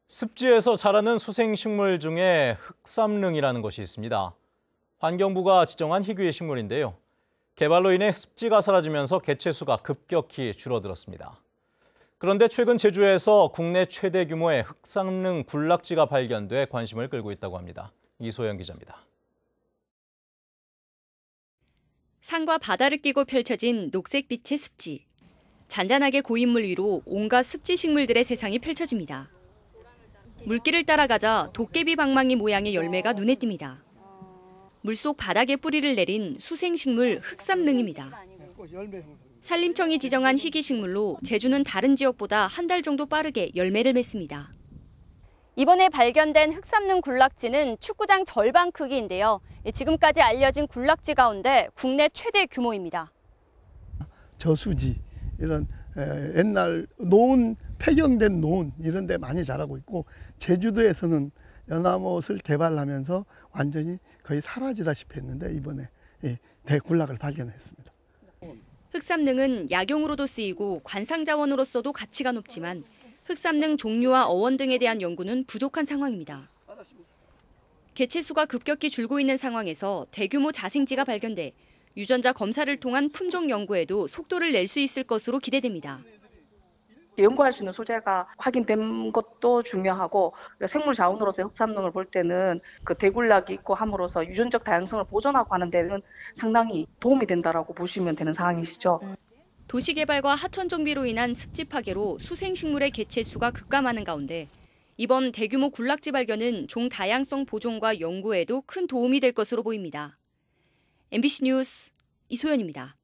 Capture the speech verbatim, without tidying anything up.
습지에서 자라는 수생식물 중에 흑삼릉이라는 것이 있습니다. 환경부가 지정한 희귀의 식물인데요. 개발로 인해 습지가 사라지면서 개체수가 급격히 줄어들었습니다. 그런데 최근 제주에서 국내 최대 규모의 흑삼릉 군락지가 발견돼 관심을 끌고 있다고 합니다. 이소영 기자입니다. 산과 바다를 끼고 펼쳐진 녹색빛의 습지. 잔잔하게 고인물 위로 온갖 습지 식물들의 세상이 펼쳐집니다. 물길을 따라가자 도깨비 방망이 모양의 열매가 눈에 띕니다. 물속 바닥에 뿌리를 내린 수생식물 흑삼릉입니다. 산림청이 지정한 희귀식물로 제주는 다른 지역보다 한 달 정도 빠르게 열매를 맺습니다. 이번에 발견된 흑삼릉 군락지는 축구장 절반 크기인데요. 지금까지 알려진 군락지 가운데 국내 최대 규모입니다. 저수지, 이런 옛날 노은, 폐경된 노은 이런 데 많이 자라고 있고, 제주도에서는 연화못을 개발하면서 완전히 거의 사라지다시피 했는데 이번에 대군락을 발견했습니다. 흑삼릉은 약용으로도 쓰이고 관상자원으로서도 가치가 높지만 흑삼릉 종류와 어원 등에 대한 연구는 부족한 상황입니다. 개체수가 급격히 줄고 있는 상황에서 대규모 자생지가 발견돼 유전자 검사를 통한 품종 연구에도 속도를 낼 수 있을 것으로 기대됩니다. 연구할 수 있는 소재가 확인된 것도 중요하고, 생물 자원으로서 흑삼릉을 볼 때는 그 대군락이 있고 함으로써 유전적 다양성을 보존하고 하는 데는 상당히 도움이 된다라고 보시면 되는 상황이시죠. 도시개발과 하천 정비로 인한 습지 파괴로 수생식물의 개체수가 급감하는 가운데 이번 대규모 군락지 발견은 종 다양성 보존과 연구에도 큰 도움이 될 것으로 보입니다. 엠비씨 뉴스 이소연입니다.